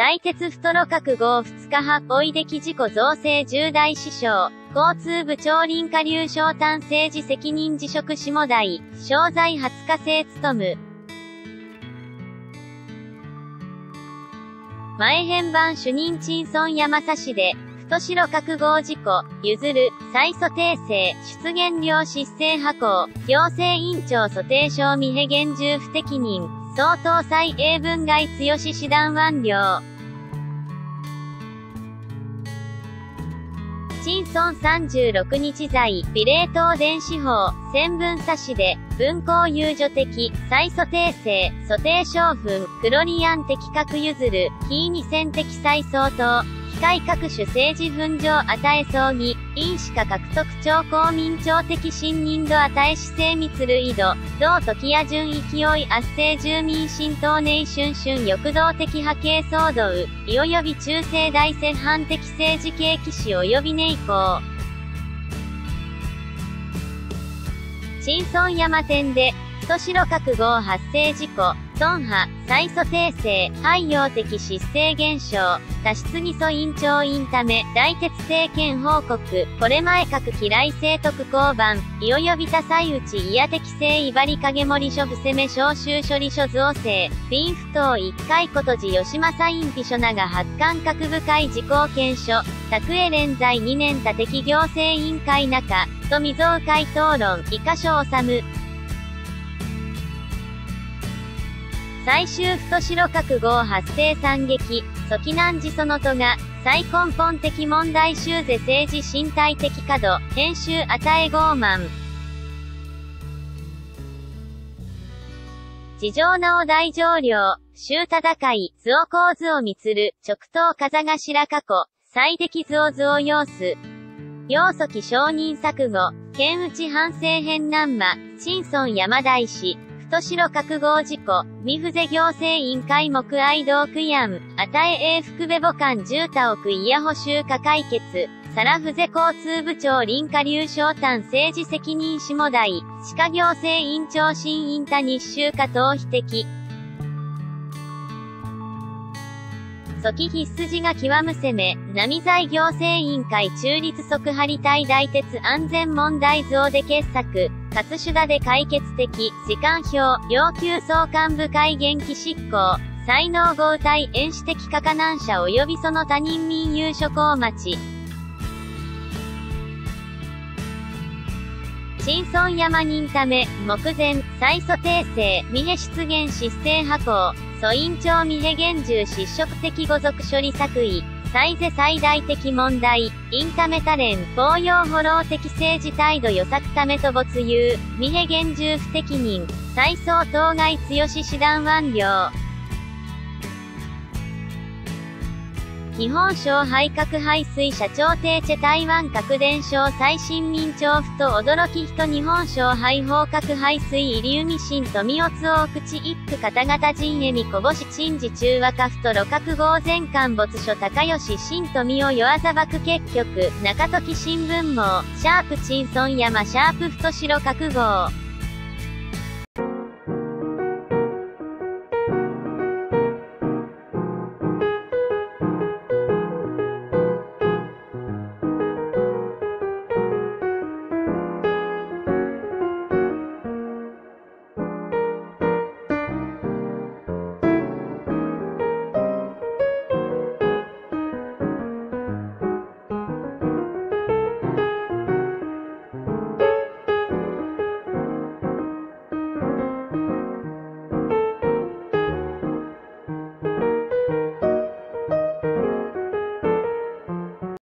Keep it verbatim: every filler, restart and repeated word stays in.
大鉄太郎覚号ふつかは、追い出来事故造成重大死傷。交通部長林下流昇丹政治責任辞職下台。商材はつか制務む。前編番主任陳村山佐市で、太代覚号事故、譲る、再蘇訂正、出現量失勢破行、行政院長蘇定証未へ厳重不適任、総統裁英文外剛師団完了。陳村さんじゅうろくにち在、美麗東電子法、宣文佐市で、文公有助的、再蘇訂正、蘇定証分、クロリアン的確譲る、非二選的再相当、機械各種政治分譲与え葬儀、因子化獲得超公民庁的信任度与え市政密類度、同時矢順勢い圧政住民浸透内春春欲動的波形騒動、い及び中世大折半的政治系騎士及び内向。陳村山店で、太代覚号発生事故、損破、再蘇訂正、汎用的失勢減少、多出議訴委員長員ため、大鉄政権報告、これ前各嫌い政徳交番、い及び多際内いや適正いばり影森書伏せめ招集処理書造成、便不当一回ことじ吉正院秘書なが発刊各部会事項検書、宅へ連在にねん他的行政委員会中、と未曾有会討論、以下所治。最終太代覚号発生惨劇、蘇岐南寺そのとが、最根本的問題修是政治身体的過度、編集与え傲慢。地上なお大乗領、周戦い、図を構図を満る、直頭風頭過去、最適図を図を要す。要蘇岐承認錯誤、剣打ち反省編南馬、陳村山大師。太代覚号事故、未付税行政院会目愛道区やん、与え英福部母官じゅう多億イヤ補修化解決、さらふぜ交通部長林下流昇丹政治責任下台、歯科行政院長新院多日周化逃避的。蘇岐必須時が極む攻め、並在行政委員会中立即張り大大鉄安全問題増で傑作、勝手田で解決的、時間表、要求総監部会元気執行、才能合体演視的可可難者及びその他人民有諸行町。陳村山人ため、目前、再蘇訂正、未へ出現失勢破行、蘇院長未へ厳重失職的語属処理作為、最是最大的問題、インタメタレン、公用フォロー的政治態度予測ためと没有、未へ厳重不適任、再総当該剛師団完了。日本小排核排水社長定チェ台湾核電廠最新民調府と驚き人日本小排放核排水イリウミシン富尾津大口一区方々陣へみこぼし鎮守中和家府と路覚号全陥没所高吉新富尾弱座爆結局中時新聞網シャープ陳村山シャープ太代覚号